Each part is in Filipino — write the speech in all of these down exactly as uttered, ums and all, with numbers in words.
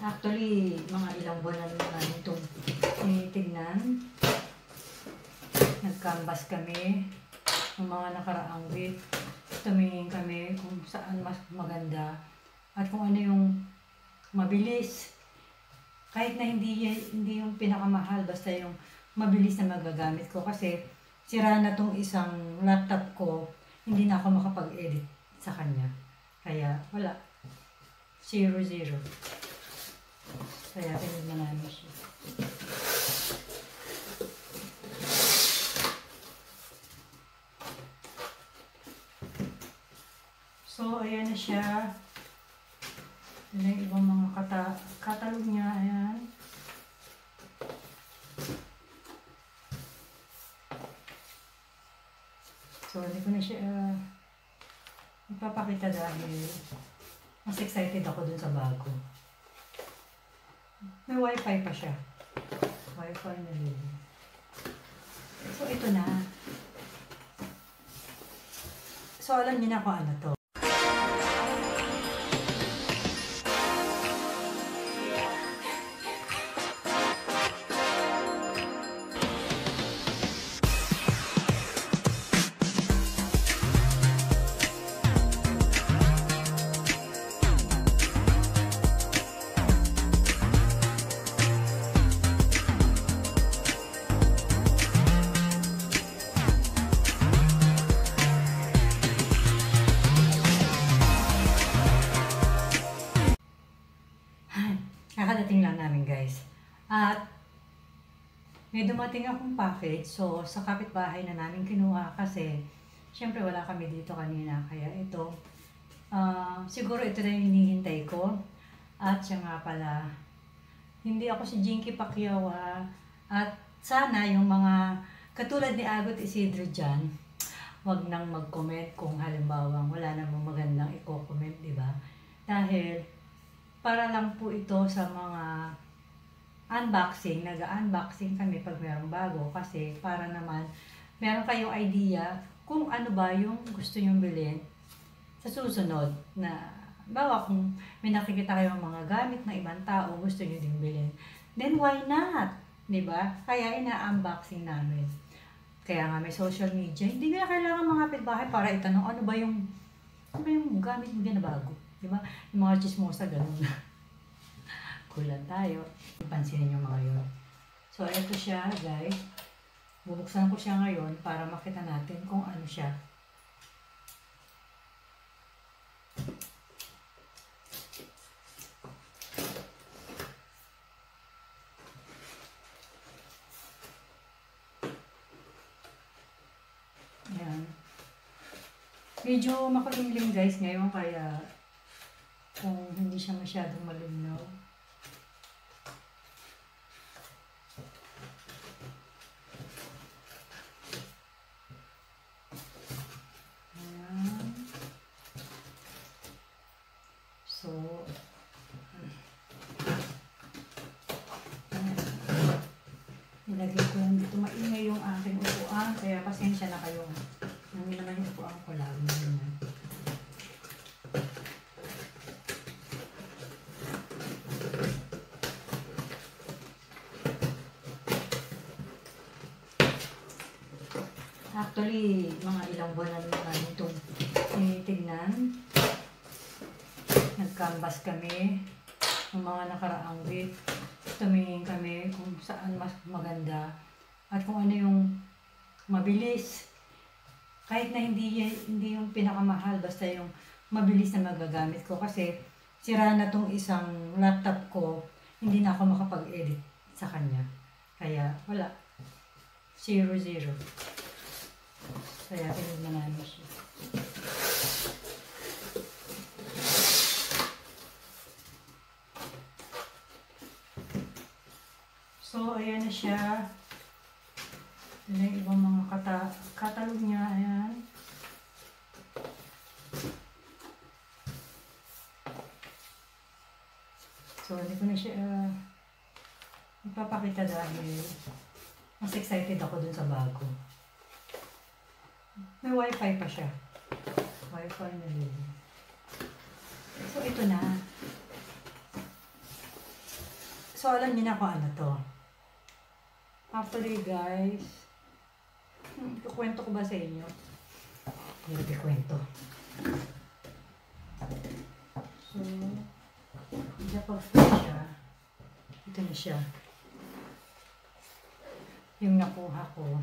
Actually, mga ilang buwan na naman itong tinitignan. Nag-canvas kami ng mga nakaraang week. Tumingin kami kung saan mas maganda at kung ano yung mabilis. Kahit na hindi, hindi yung pinakamahal, basta yung mabilis na magagamit ko. Kasi sira na tong isang laptop ko, hindi na ako makapag-edit sa kanya. Kaya wala. Zero, zero. Kaya tinignan namin siya. So, ayan na siya. Ito na yung ibang mga kata katalog niya. Ayan. So, hindi ko na siya uh, ipapakita dahil mas excited ako dun sa bago. May wifi pa siya. Wifi na rin. So, ito na. So, alam niyo na kung ano to. Kakadating lang namin, guys. At may dumating akong package. So, sa kapitbahay na namin kinuha kasi syempre wala kami dito kanina. Kaya ito, uh, siguro ito na yung hinihintay ko. At siya nga pala, hindi ako si Jinky Pacquiao. At sana yung mga katulad ni Agot Isidro dyan, wag nang mag-comment kung halimbawa wala namang magandang i-comment, di ba? Dahil para lang po ito sa mga unboxing, nag-unboxing kami pag mayroong bago kasi para naman meron kayong idea kung ano ba yung gusto nyong bilhin sa susunod na bawa kung may nakikita kayong mga gamit ng ibang tao gusto nyo din bilhin, then why not? Diba? Kaya ina-unboxing namin. Kaya nga may social media, hindi na kailangan mga kapitbahay para itanong ano ba yung ano ba yung gamit mo na bago. Diba? Yung mga chismosa, ganun na. Kulan tayo. Pansinin yung mga yun. So, ito siya, guys. Bubuksan ko siya ngayon para makita natin kung ano siya. Ayan. Medyo makulimlim, guys, ngayon kaya kung hindi siya masyadong malinaw. Ayan. So, nilagay ko lang dito. Maingay yung aking upuan, kaya pasensya na kayo. Nangin naman yung upuan ko lang. Actually, mga ilang buwan na naman itong tinitignan. Nag-canvas kami ng mga nakaraang week. Tumingin kami kung saan mas maganda at kung ano yung mabilis. Kahit na hindi, hindi yung pinakamahal, basta yung mabilis na magagamit ko. Kasi sira na tong isang laptop ko, hindi na ako makapag-edit sa kanya. Kaya wala. Zero, zero. Kaya tinignan namin siya. So, ayan na siya. Ito na yung ibang mga kata katalog niya. Ayan. So, hindi ko na siya uh, ipapakita dahil mas excited ako dun sa bago. May wifi pa siya. Wifi na rin. So, ito na. So, alam niyo na kung ano to. Actually, guys, hmm, kukwento ko ba sa inyo? Hindi ko kwento. So, napag siya. Ito na siya. Yung nakuha ko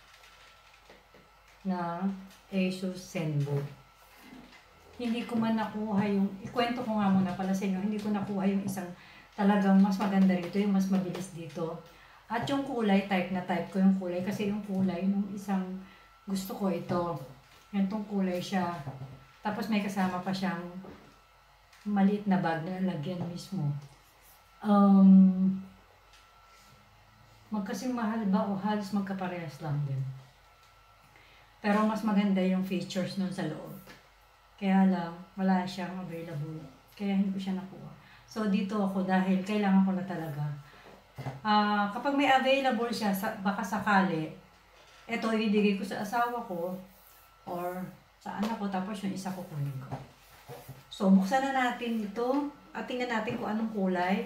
na Asus Zenbook. Hindi ko man nakuha yung, ikwento ko nga muna pala sa inyo, hindi ko nakuha yung isang talagang mas maganda rito, yung mas mabilis dito. At yung kulay, type na type ko yung kulay kasi yung kulay nung isang gusto ko ito. Ganitong kulay siya. Tapos may kasama pa siyang maliit na bag na lagyan mismo. Um, magkasing mahal ba o halos magkaparehas lang din. Pero mas maganda yung features nun sa loob. Kaya lang, wala siyang available. Kaya hindi ko siya nakuha. So, dito ako dahil kailangan ko na talaga. Uh, kapag may available siya, baka sakali, ito ibibigay ko sa asawa ko or sa anak ko, tapos yung isa ko kunin ko. So, buksan na natin ito at tingnan natin kung anong kulay.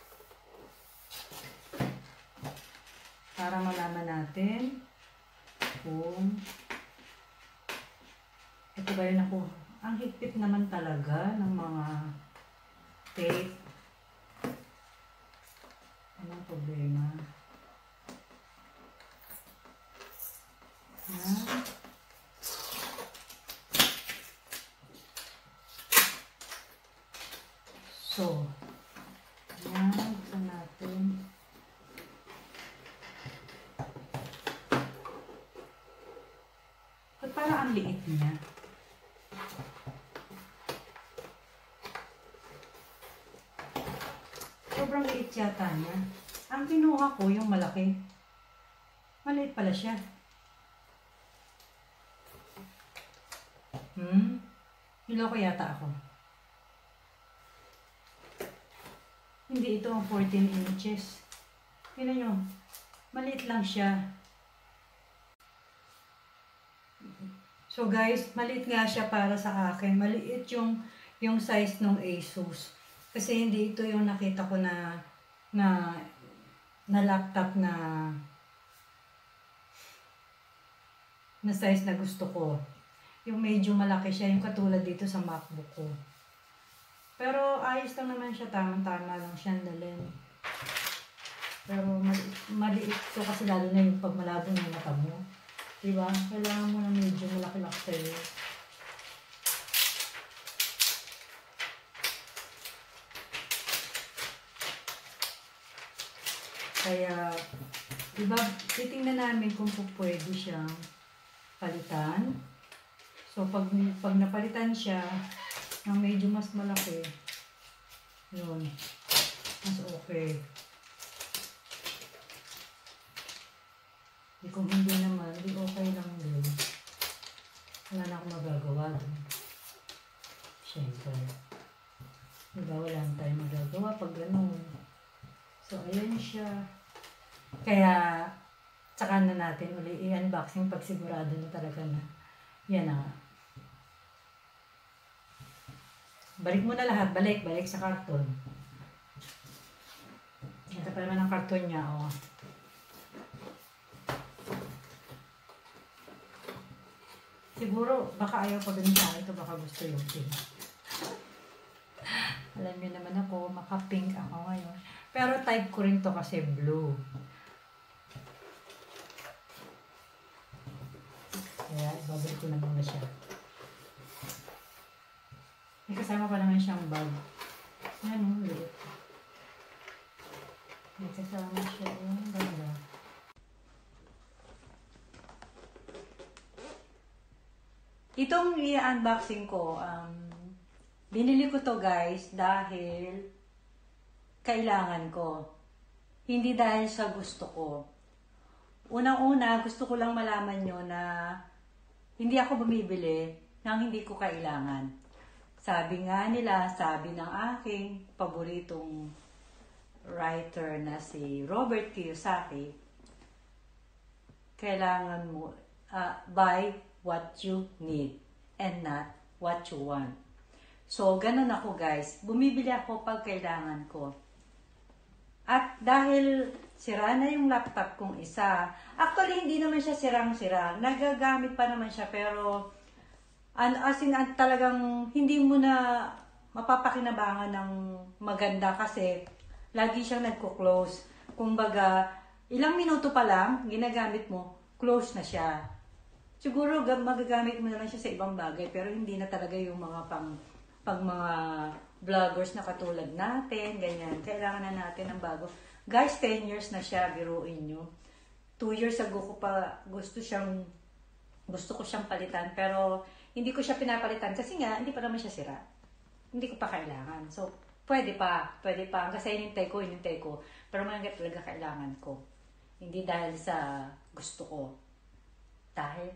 Para malaman natin kung ito ba yun ako. Ang higpit naman talaga ng mga tape. Anong problema? Yan. So, yan. Buksan natin. At parang ang liit niya. Sobrang liit yata niya. Ang kinuha ko yung malaki. Maliit pala siya. Hmm? Niloko yata ako. Hindi ito ang fourteen inches. Tignan nyo. Maliit lang siya. So guys, maliit nga siya para sa akin. Maliit yung, yung size ng Asus. Kasi hindi ito yung nakita ko na na na laptop na na size na gusto ko. Yung medyo malaki siya, yung katulad dito sa MacBook ko. Pero ayos lang naman siya, tamang-tama lang siyang dalhin. Pero maliit, maliit to kasi lalo na yung pag malabo ng mata mo. Diba? Kailangan mo na medyo malaki-laki sa'yo. Kaya, diba, titingnan namin kung pwede siyang palitan. So, pag, pag napalitan siya ng medyo mas malaki, yun, mas okay. Di kung hindi naman, di okay lang din. Wala na akong magagawa din. Siyempre. Diba, wala na tayong magagawa pag gano'n. So, ayan siya. Kaya, tsaka na natin uli i-unboxing pag sigurado na talaga na. Yan na. Balik mo na lahat. Balik. Balik sa karton. Ito pa naman ang karton niya, oh. Siguro, baka ayaw pa ganun sa ito. Baka gusto yung pink. Alam niyo naman ako, maka-pink ako ngayon. Pero type ko rin to kasi blue. Kaya, ibabalik ko na muna siya. May kasama pa naman siyang bag. Ano, ulit. May kasama siya. Ang ganda. Itong i-unboxing ko, um, binili ko to guys dahil kailangan ko. Hindi dahil sa gusto ko. Unang-una, gusto ko lang malaman nyo na hindi ako bumibili ng hindi ko kailangan. Sabi nga nila, sabi ng aking paboritong writer na si Robert Kiyosaki, kailangan mo uh, buy what you need and not what you want. So, ganun ako guys. Bumibili ako pag kailangan ko. At dahil sira na yung laptop kong isa, actually hindi naman siya sirang-sira, nagagamit pa naman siya, pero as in, talagang hindi mo na mapapakinabangan ng maganda kasi lagi siyang nagko-close. Kumbaga, ilang minuto pa lang, ginagamit mo, close na siya. Siguro magagamit mo na lang siya sa ibang bagay, pero hindi na talaga yung mga pang, pang mga vloggers na katulad natin, ganyan. Kailangan na natin ng bago. Guys, ten years na siya, biruin nyo. two years ago ko pa gusto siyang, gusto ko siyang palitan, pero hindi ko siya pinapalitan kasi nga, hindi pa naman siya sira. Hindi ko pa kailangan. So, pwede pa. Pwede pa. Kasi hinintay ko, hinintay ko. Pero mga talaga kailangan ko. Hindi dahil sa gusto ko. Dahil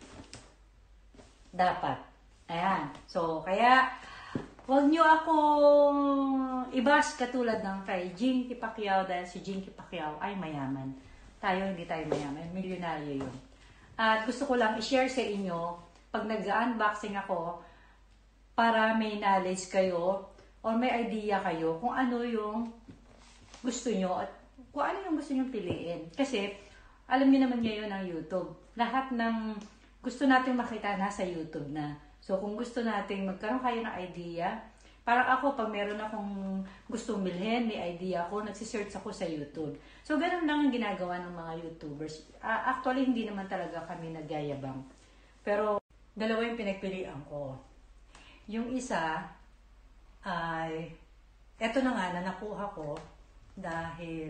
dapat. Ayan. So, kaya, huwag nyo akong i-bash katulad ng kay Jinky Pacquiao dahil si Jinky Pacquiao ay mayaman. Tayo, hindi tayo mayaman. Milyonaryo yun. At gusto ko lang i-share sa inyo pag nag-unboxing ako, para may knowledge kayo or may idea kayo kung ano yung gusto nyo at kung ano yung gusto nyo piliin. Kasi, alam niyo naman ngayon ang YouTube. Lahat ng gusto natin makita nasa YouTube na. So, kung gusto natin magkaroon kayo ng idea, parang ako, pag meron akong gustong bilhin, may idea ako, nagsisearch ako sa YouTube. So, ganun lang ang ginagawa ng mga YouTubers. Uh, actually, hindi naman talaga kami nagyayabang. Pero, dalawa yung pinagpilian ko. Yung isa ay, eto na nga na nakuha ko dahil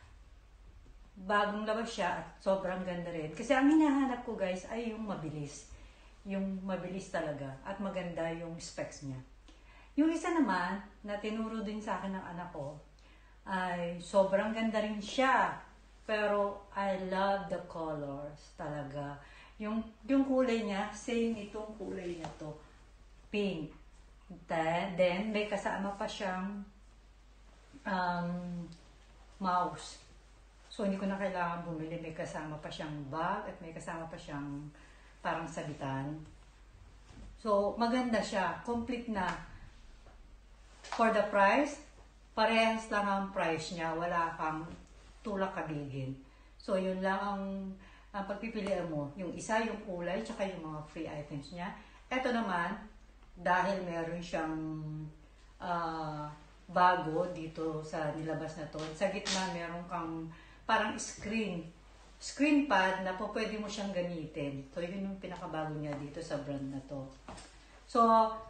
bagong labas siya at sobrang ganda rin. Kasi ang hinahanap ko guys ay yung mabilis. Yung mabilis talaga at maganda yung specs niya. Yung isa naman na tinuro din sa akin ng anak ko ay sobrang ganda rin siya. Pero I love the colors talaga. Yung, yung kulay niya, same itong kulay na to. Pink. Then, then may kasama pa siyang um, mouse. So, hindi ko na kailangan bumili. May kasama pa siyang bag at may kasama pa siyang parang sabitan. So, maganda siya. Complete na. For the price, parehas lang ang price niya. Wala kang tulak kabigin. So, yun lang ang ang pagpipilian mo, yung isa, yung kulay, tsaka yung mga free items niya. Ito naman, dahil meron siyang uh, bago dito sa nilabas na to, sa gitna meron kang parang screen, screen pad na po pwede mo siyang gamitin. So, yun yung pinakabago niya dito sa brand na to. So,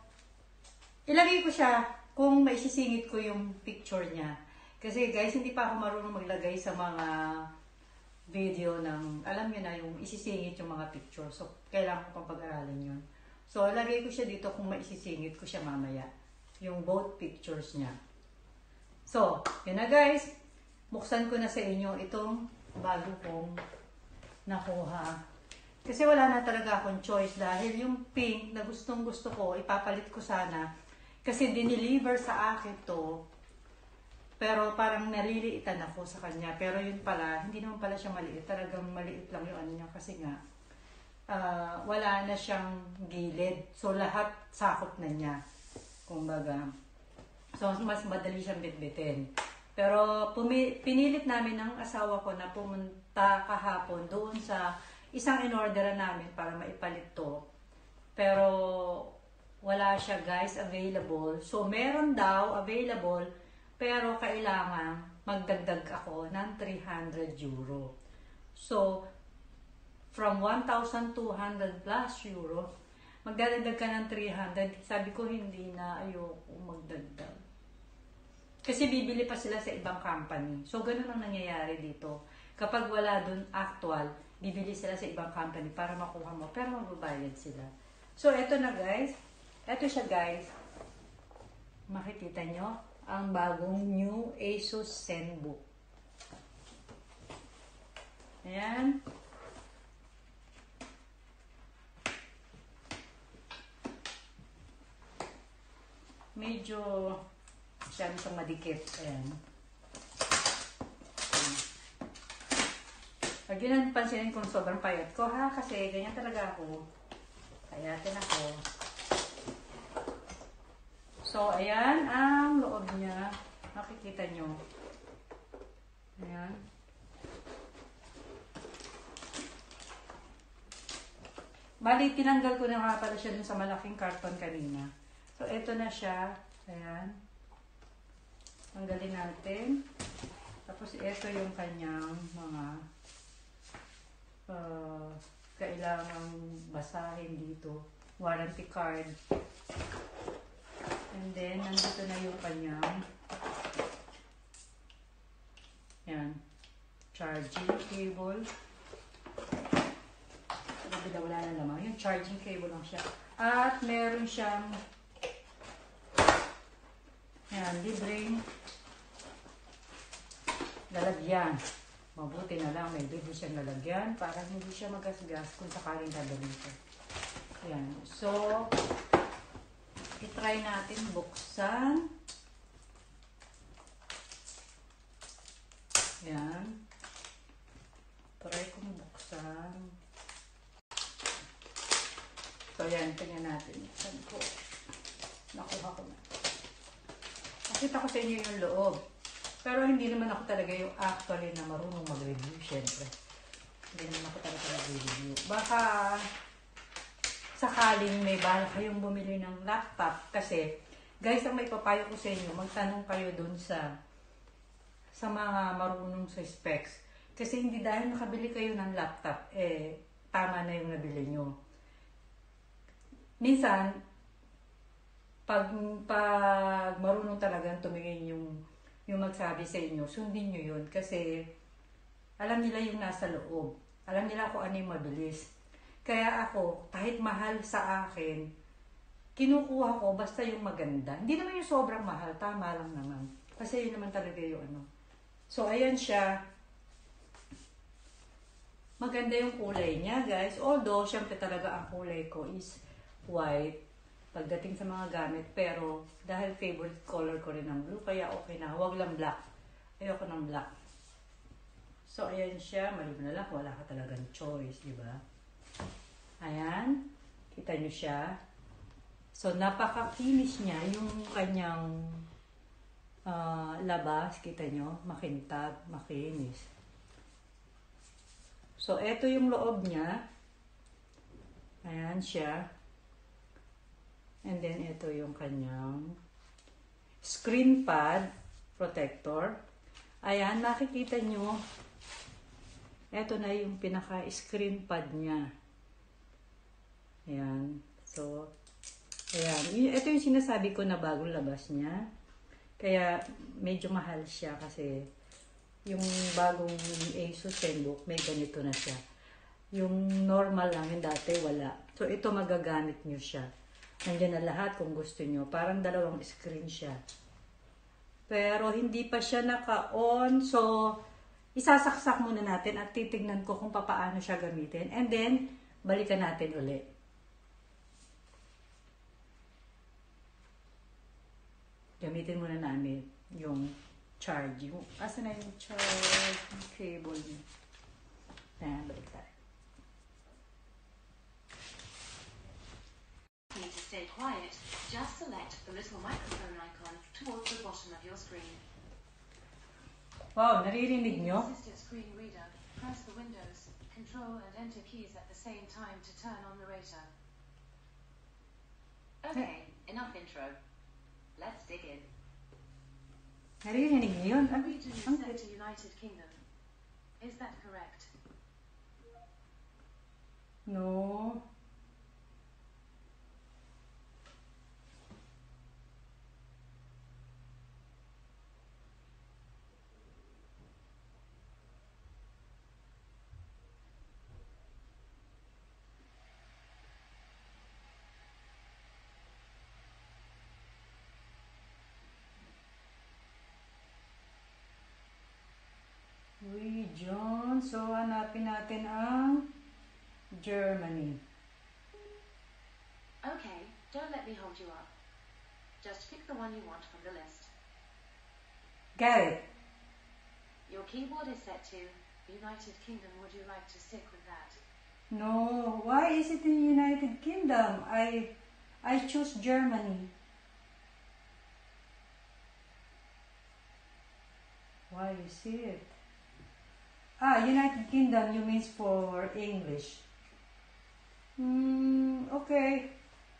ilagay ko siya kung maisisingit ko yung picture niya. Kasi guys, hindi pa ako marunong maglagay sa mga video ng, alam niyo na, yung isisingit yung mga picture. So, kailangan ko pang pag-aralan yun. So, lagay ko siya dito kung maisisingit ko siya mamaya. Yung both pictures niya. So, yun na guys. Buksan ko na sa inyo itong bago kong nakuha. Kasi wala na talaga akong choice dahil yung pink na gustong gusto ko, ipapalit ko sana. Kasi dineliver sa akin to. Pero parang nariliitan ako sa kanya. Pero yun pala, hindi naman pala siya maliit. Talagang maliit lang yung ano niya kasi nga uh, wala na siyang gilid. So lahat sakop na niya. Kumbaga. So mas madali siyang bitbitin. Pero pumi- pinilit namin ng asawa ko na pumunta kahapon doon sa isang in-orderan namin para maipalit to. Pero wala siya guys available. So meron daw available, pero kailangan magdagdag ako ng three hundred euro. So, from one thousand two hundred plus euro, magdadagdag ka ng three hundred. Sabi ko, hindi na, ayoko magdagdag. Kasi bibili pa sila sa ibang company. So, ganun ang nangyayari dito. Kapag wala dun actual, bibili sila sa ibang company para makuha mo. Pero magbabayad sila. So, eto na guys. Eto siya guys. Makikita nyo ang bagong new Asus ZenBook. Ayan. Medyo siya itong madikit. Ayan. Pag yun ang pansinin kung sobrang payat ko ha, kasi ganyan talaga ako. Payatin ako. So, ayan ang loob niya. Makikita nyo. Ayan. Bali, tinanggal ko na nga pala siya dun sa malaking karton kanina. So, eto na siya. Ayan. Tanggalin natin. Tapos, ito yung kanyang mga uh, kailangang basahin dito. Warranty card. And then, nandito na yung kanyang yan, charging cable. Sabi na wala na naman. Yung charging cable lang siya. At meron siyang yan, libreng lalagyan. Mabuti na lang, may libre siyang lalagyan para hindi siya magasgas kung sakaling dadalhin. Yan. So, i-try natin buksan. Yan. Try kong buksan. So, yan. Tingnan natin. Saan ko? Nakuha ko na. Nakita ko sa inyo yung loob. Pero hindi naman ako talaga yung actually na marunong mag-review, syempre. Hindi naman ako talaga mag-review. Baka sakaling may bala kayong bumili ng laptop. Kasi, guys, ang may papayo ko sa inyo, magtanong kayo dun sa sa mga marunong sa specs. Kasi hindi dahil nakabili kayo ng laptop, eh, tama na yung nabili nyo. Minsan, pag, pag marunong talagang tumingin yung, yung magsabi sa inyo, sundin nyo yun. Kasi, alam nila yung nasa loob. Alam nila kung ano yung mabilis. Kaya ako, kahit mahal sa akin, kinukuha ko basta yung maganda. Hindi naman yung sobrang mahal, tama lang naman. Kasi yun naman talaga yung ano. So, ayan siya. Maganda yung kulay niya, guys. Although, syempre talaga ang kulay ko is white pagdating sa mga gamit. Pero, dahil favorite color ko rin ang blue, kaya okay na. Huwag lang black. Ayoko ng black. So, ayan siya. Maliban na lang, wala ka talagang choice, di ba? Ayan. Kita nyo siya. So, napaka-finish niya yung kanyang Uh, labas, kita nyo, makintab, makinis. So, eto yung loob niya. Ayan siya. And then, eto yung kanyang screen pad protector. Ayan, makikita nyo. Eto na yung pinaka-screen pad niya. Ayan. So, ayan. Ito yung sinasabi ko na bagong labas niya. Kaya medyo mahal siya kasi yung bagong Asus ZenBook may ganito na siya. Yung normal lang, yung dati wala. So ito magagamit nyo siya. Nandiyan na lahat kung gusto nyo. Parang dalawang screen siya. Pero hindi pa siya naka-on. So isasaksak muna natin at titignan ko kung paano siya gamitin. And then balikan natin ulit. Gamitin muna namin yung charge. Asa na yung charge cable niya? Ayan, balik tayo. To stay quiet, just select the little microphone icon towards the bottom of your screen. Wow, naririnig nyo? Assistive screen reader. Press the Windows, Control and Enter keys at the same time to turn on the rater. Okay, enough intro. Let's dig in. Naririnig niyo yun? The region is set to United Kingdom. Is that correct? No. Region. So, hanapin natin ang Germany. Okay, don't let me hold you up. Just pick the one you want from the list. Got it. Your keyboard is set to United Kingdom. Would you like to stick with that? No. Why is it in United Kingdom? I I choose Germany. Why is it? Ah, United Kingdom, you means for English. Hmm, okay.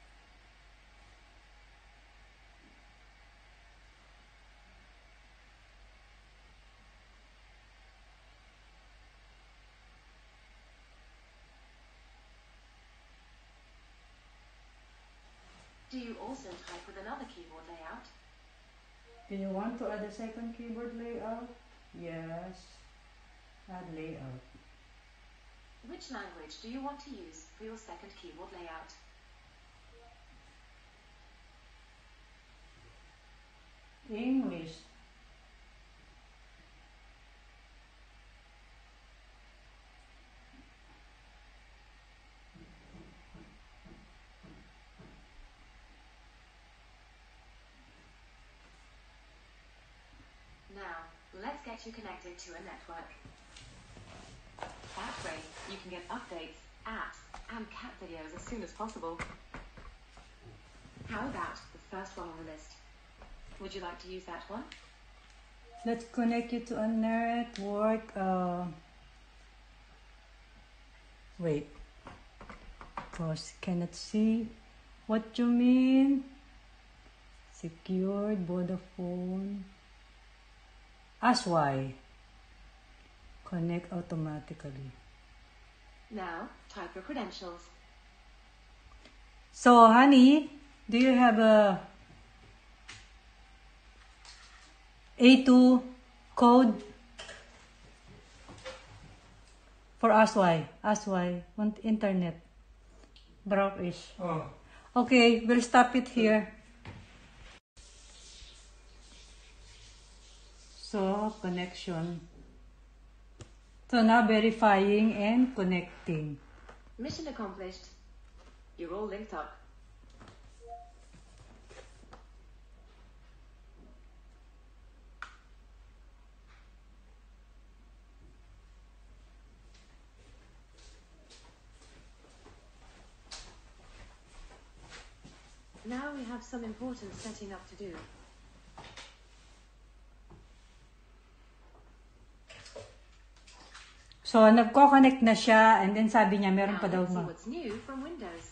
Do you also type with another keyboard layout? Do you want to add a second keyboard layout? Yes. Add layout. Which language do you want to use for your second keyboard layout? English. Now, let's get you connected to a network. That way, you can get updates, apps, and cat videos as soon as possible. How about the first one on the list? Would you like to use that one? Let's connect you to a network. Uh, wait. Cause cannot see what you mean. Secured Vodafone. As why? Connect automatically. Now, type your credentials. So, honey, do you have a A two code for Aswai? Aswai, want internet. Brownish. Oh. Okay, we'll stop it here. So, connection. So now verifying and connecting. Mission accomplished. You're all linked up. Now we have some important setting up to do. So, nagko-connect na siya and then sabi niya meron Now pa daw let's see ma- what's new from Windows.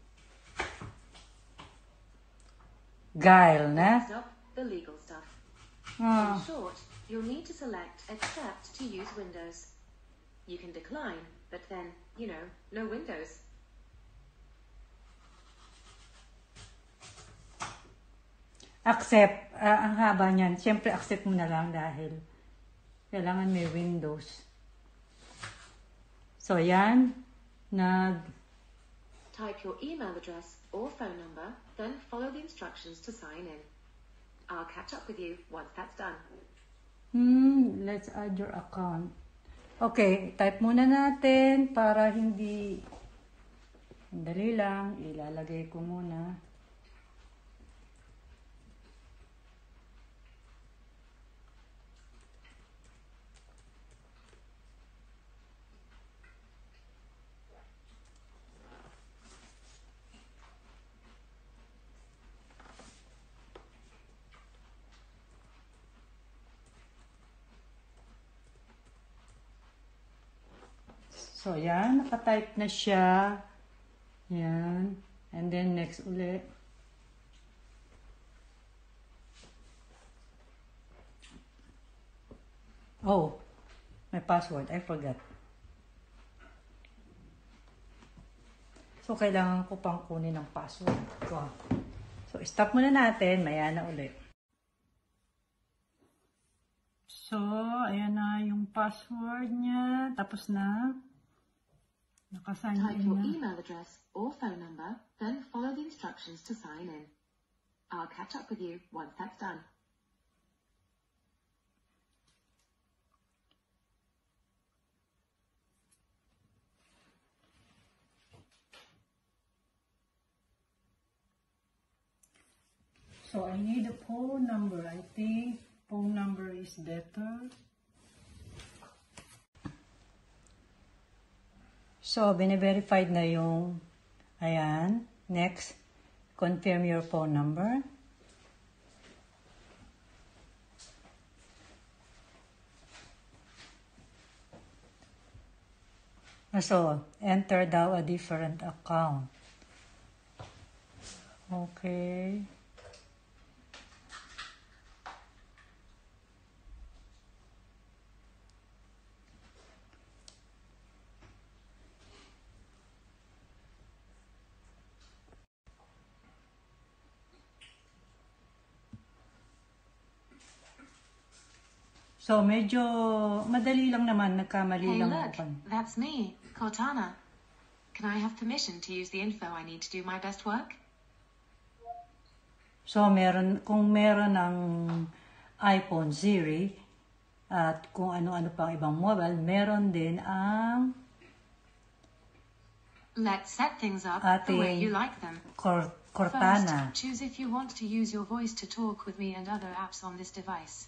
Guile na. Next up, the legal stuff. Ah. In short, you'll need to select Accept to use Windows. You can decline, but then, you know, no Windows. Accept. Ah, ang haba niyan. Siyempre, accept mo na lang dahil kailangan may Windows. So, yan. Nag... Type your email address or phone number, then follow the instructions to sign in. I'll catch up with you once that's done. Hmm, let's add your account. Okay, type muna natin para hindi... Dali lang. Ilalagay ko muna. So, yan. Nakatype na siya. Yan. And then, next ulit. Oh, my password. I forgot. So, kailangan ko pang kunin ang password ko. So, stop muna natin. Maya na ulit. So, ayan na yung password niya. Tapos na. Nakasign Type in your na. email address or phone number, then follow the instructions to sign in. I'll catch up with you once that's done. So, I need a phone number. I think phone number is better. So, bine-verified na yung, ayan, next, confirm your phone number. So, enter daw a different account. Okay. So, medyo madali lang naman, nagkamali Hey, lang look, ako. that's me, Cortana. Can I have permission to use the info I need to do my best work? So, meron, kung meron ng iPhone Siri, at kung ano-ano pang ibang mobile, meron din ang Let's set things up the way you like them. Cor- First, Cortana. choose if you want to use your voice to talk with me and other apps on this device.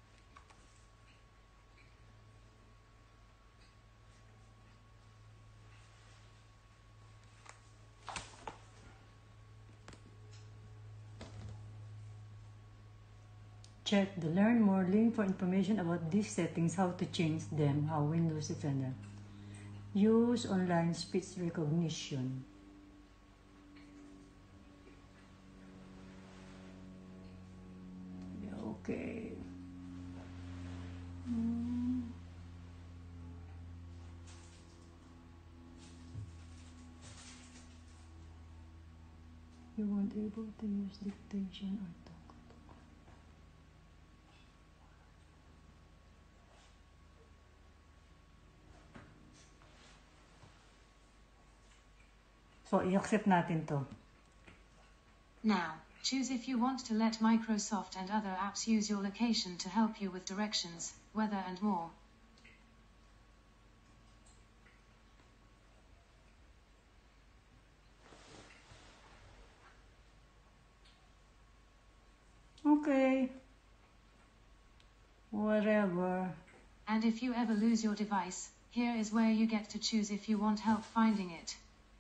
Check the Learn More link for information about these settings, how to change them, how Windows Defender. Use online speech recognition. Okay. Hmm. You weren't able to use dictation or talk. So, i-accept natin to. Now, choose if you want to let Microsoft and other apps use your location to help you with directions, weather and more. Okay. Whatever. And if you ever lose your device, here is where you get to choose if you want help finding it.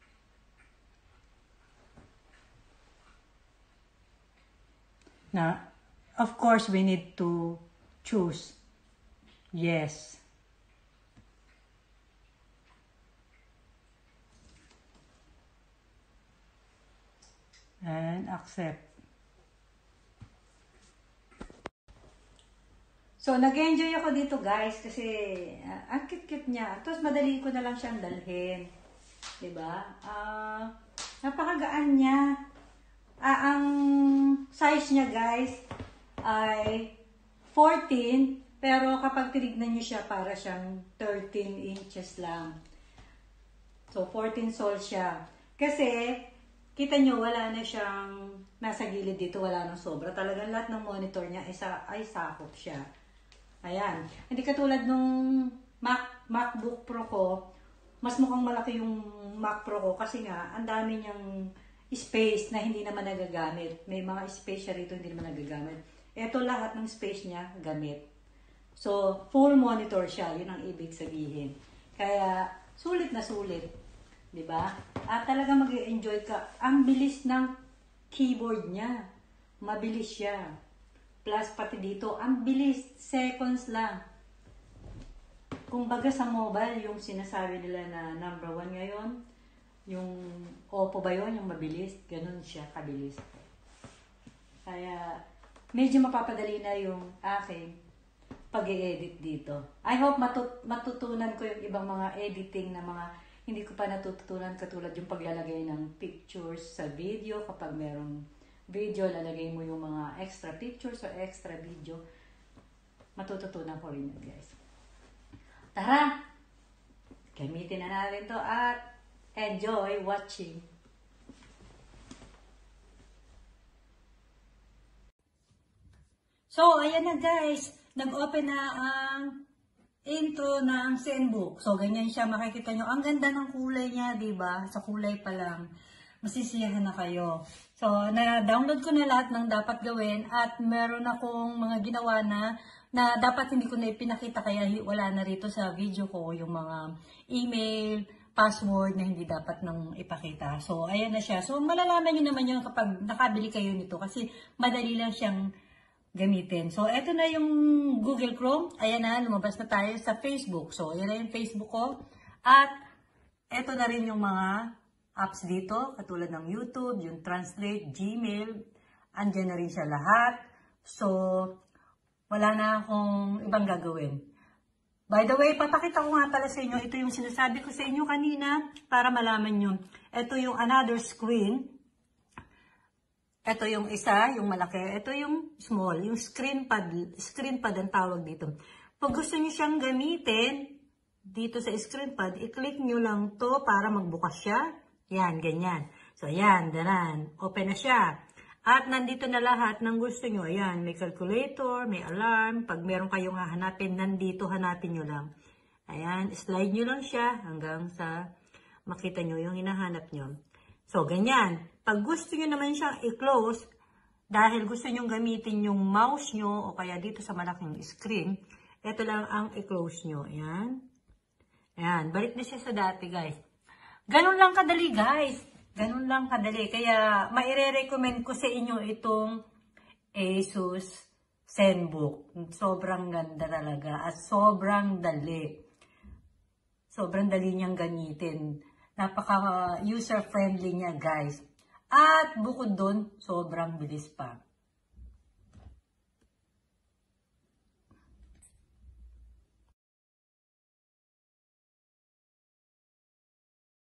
Now, of course, we need to choose yes. And accept. So, nag-enjoy ako dito guys kasi uh, ang cute-cute niya. Tapos madali ko na lang siyang dalhin. Diba? Uh, napakagaan niya. Uh, ang size niya guys ay fourteen, pero kapag tinignan niyo siya para siyang thirteen inches lang. So, fourteen soles siya. Kasi, kita nyo, wala na siyang nasa gilid dito, wala nang sobra. Talagang lahat ng monitor niya ay, sa, ay sakop siya. Ayan. Hindi katulad nung Mac, MacBook Pro ko, mas mukhang malaki yung Mac Pro ko kasi nga, ang dami niyang space na hindi naman nagagamit. May mga space siya rito hindi naman nagagamit. Ito lahat ng space niya, gamit. So, full monitor siya. Yun ang ibig sabihin. Kaya, sulit na sulit. Diba? At talaga mag-enjoy ka. Ang bilis ng keyboard niya. Mabilis siya. Plus, pati dito, ang bilis. Seconds lang. Kung baga sa mobile, yung sinasabi nila na number one ngayon, yung Oppo ba yun, yung mabilis, ganun siya, kabilis. Kaya, medyo mapapadali na yung aking pag-i-edit dito. I hope matut matutunan ko yung ibang mga editing na mga hindi ko pa natututunan, katulad yung paglalagay ng pictures sa video. Kapag merong video, lalagay mo yung mga extra pictures or extra video. Matututunan ko rin yun, guys. Tara! Gamitin na natin to at enjoy watching. So, ayan na guys. Nag-open na ang intro ng Zenbook. So, ganyan siya. Makikita nyo. Ang ganda ng kulay niya, diba? Sa kulay pa lang. Masisiyahan na kayo. So, na-download ko na lahat ng dapat gawin at meron akong mga ginawa na na dapat hindi ko na ipinakita kaya wala na rito sa video ko yung mga email, password na hindi dapat nang ipakita. So, ayan na siya. So, malalaman nyo naman yun kapag nakabili kayo nito kasi madali lang siyang gamitin. So, eto na yung Google Chrome. Ayan na, lumabas na tayo sa Facebook. So, ayan na yung Facebook ko. At, Ito na rin yung mga apps dito, katulad ng YouTube, yung Translate, Gmail, andyan na rin siya lahat. So, wala na akong ibang gagawin. By the way, papakita ko nga pala sa inyo, ito yung sinasabi ko sa inyo kanina para malaman nyo. Ito yung another screen. Ito yung isa, yung malaki. Ito yung small, yung screen pad. Screen pad ang tawag dito. Pag gusto nyo siyang gamitin, dito sa screen pad, i-click nyo lang to para magbukas siya. Yan, ganyan. So, yan, daran. Open na siya. At nandito na lahat ng gusto nyo. Ayan, may calculator, may alarm. Pag meron kayong hahanapin, nandito hanapin nyo lang. Ayan, slide nyo lang siya hanggang sa makita nyo yung hinahanap nyo. So, ganyan. Pag gusto nyo naman siyang i-close, dahil gusto nyo gamitin yung mouse nyo o kaya dito sa malaking screen, ito lang ang i-close nyo. Ayan. Ayan, balik na siya sa dati, guys. Ganun lang kadali, guys. Ganun lang kadali. Kaya, maire-recommend ko sa inyo itong Asus ZenBook. Sobrang ganda talaga. At sobrang dali. Sobrang dali niyang gamitin. Napaka-user-friendly niya, guys. At bukod doon, sobrang bilis pa.